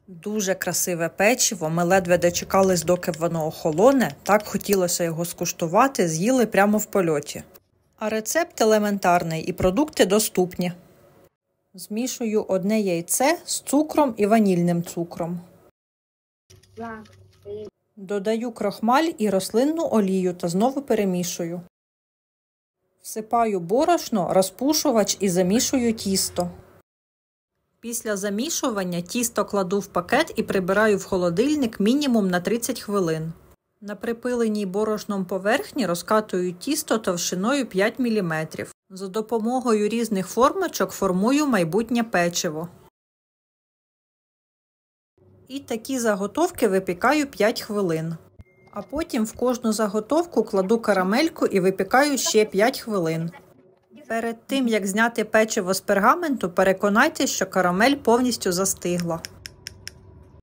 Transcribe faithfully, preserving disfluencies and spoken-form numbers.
Дуже красиве печиво, ми ледве дочекались, доки воно охолоне, так хотілося його скуштувати, з'їли прямо в польоті. А рецепт елементарний і продукти доступні. Змішую одне яйце з цукром і ванільним цукром. Додаю крохмаль і рослинну олію та знову перемішую. Всипаю борошно, розпушувач і замішую тісто. Після замішування тісто кладу в пакет і прибираю в холодильник мінімум на тридцять хвилин. На припиленій борошном поверхні розкатую тісто товщиною п'ять міліметрів. За допомогою різних формочок формую майбутнє печиво. І такі заготовки випікаю п'ять хвилин. А потім в кожну заготовку кладу карамельку і випікаю ще п'ять хвилин. Перед тим, як зняти печиво з пергаменту, переконайтесь, що карамель повністю застигла.